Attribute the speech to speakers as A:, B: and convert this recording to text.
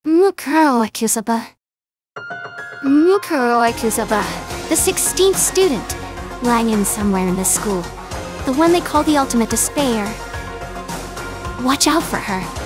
A: Mukuro Akuzaba. Mukuro Akuzaba, the 16th student, lying somewhere in the school. The one they call the ultimate despair. Watch out for her.